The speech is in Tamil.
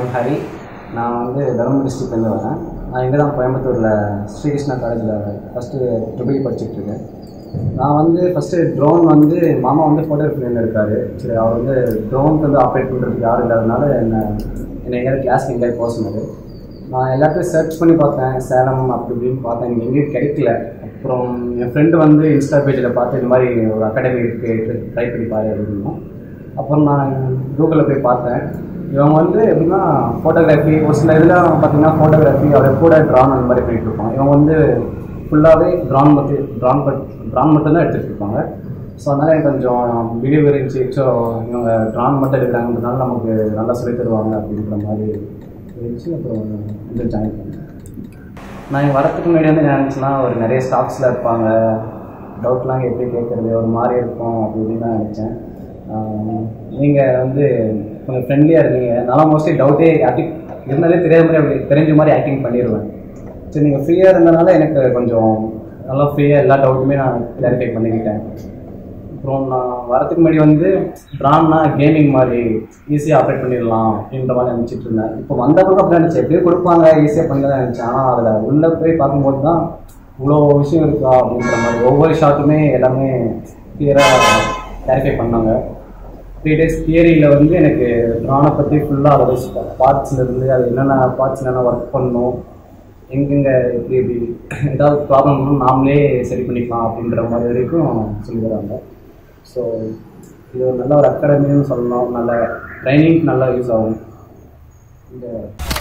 am Hari. நான் வந்து தருமபுரி டிஸ்ட்ரிக்ட்லேருந்து வரேன். நான் இங்கே தான் கோயம்புத்தூரில் ஸ்ரீகிருஷ்ணா காலேஜில் ஃபஸ்ட்டு ட்ரிபிள் படிச்சுட்ருக்கேன். நான் வந்து ஃபஸ்ட்டு ட்ரோன் வந்து மாமா வந்து ஃபோட்டோகிராஃபியில் இருக்கார். சரி, அவர் வந்து ட்ரோனுக்கு வந்து ஆப்ரேட் பண்ணுறதுக்கு யாரும் இல்லாதனால என்னை எங்கேயாவது கிளாஸ்க்கு எங்கேயாவது போக சொன்னார். நான் எல்லாத்தையும் சர்ச் பண்ணி பார்த்தேன், சேலம் அப்படி இப்படின்னு பார்த்தேன், எனக்கு எங்கேயும் கிடைக்கல. அப்புறம் என் ஃப்ரெண்டு வந்து இன்ஸ்டா பேஜில் பார்த்து இந்த மாதிரி ஒரு அகாடமி இருக்குது, ட்ரை பண்ணி பாரு அப்படின்னா. அப்புறம் நான் கூகுளில் போய் பார்த்தேன். இவங்க வந்து எப்படின்னா ஃபோட்டோகிராஃபி, ஒரு சில இதில் பார்த்தீங்கன்னா ஃபோட்டோகிராஃபி அதை கூட ட்ரான் அந்த மாதிரி பண்ணிகிட்டு இருப்பாங்க. இவங்க வந்து ஃபுல்லாகவே ட்ரான் மட்டும்தான் எடுத்துகிட்டு இருப்பாங்க. ஸோ அதனால் எனக்கு கொஞ்சம் பிலீவ் இருந்துச்சு. ஸோ இவங்க ட்ரான் மட்டும் எடுக்கிறாங்கன்றதுனால நமக்கு நல்லா சொல்லி தருவாங்க அப்படின்ற மாதிரி இருந்துச்சு. அப்புறம் வந்து ஜாயின் பண்ணேன். நான் இங்கே வரத்துக்கு முன்னாடி வந்து நினச்சேன்னா ஒரு நிறைய ஸ்டாஃப்ஸில் இருப்பாங்க, டவுட்லாம் எப்படி கேட்குறது ஒரு மாதிரி இருக்கும் அப்படின்னு தான் நினச்சேன். நீங்கள் வந்து கொஞ்சம் ஃப்ரெண்ட்லியாக இருக்கீங்க. நான் மோஸ்ட்லி டவுட்டே ஆக்டிங் இருந்தாலே தெரியாத மாதிரி அப்படி தெரிஞ்ச மாதிரி ஆக்டிங் பண்ணிடுவேன். சரி, நீங்கள் ஃப்ரீயாக இருந்தனால எனக்கு கொஞ்சம் நல்லா ஃப்ரீயாக எல்லா டவுட்டுமே நான் கிளாரிஃபை பண்ணிக்கிட்டேன். அப்புறம் நான் வரத்துக்கு முன்னாடி வந்து ட்ரான்னா கேமிங் மாதிரி ஈஸியாக ஆப்ரேட் பண்ணிடலாம் அப்படின்ற மாதிரி நினச்சிட்டு இருந்தேன். இப்போ வந்தப்பறம் அப்படி நினச்சேன், எப்படியும் கொடுப்பாங்க ஈஸியாக பண்ணி தான் நினச்சேன். ஆனால் அதில் உள்ளே போய் பார்க்கும்போது தான் இவ்வளோ விஷயம் இருக்கா அப்படின்ற மாதிரி ஒவ்வொரு ஷாட்டுமே எல்லாமே கிளியராக கிளாரிஃபை பண்ணாங்க. 3 days தியரியில் வந்து எனக்கு ட்ரானை பற்றி ஃபுல்லாக அதோட பார்ட்ஸ்லேருந்து அது என்னென்ன பார்ட்ஸ் என்னென்ன ஒர்க் பண்ணணும், எங்கெங்கே எப்படி எப்படி ஏதாவது ப்ராப்ளம் நாமளே சரி பண்ணிக்கலாம் அப்படின்ற மாதிரி வரைக்கும் சொல்லி தராங்க. ஸோ இது ஒரு நல்ல ஒரு அகாடமின்னு சொல்லணும். நல்ல ட்ரைனிங் நல்லா யூஸ் ஆகும். இந்த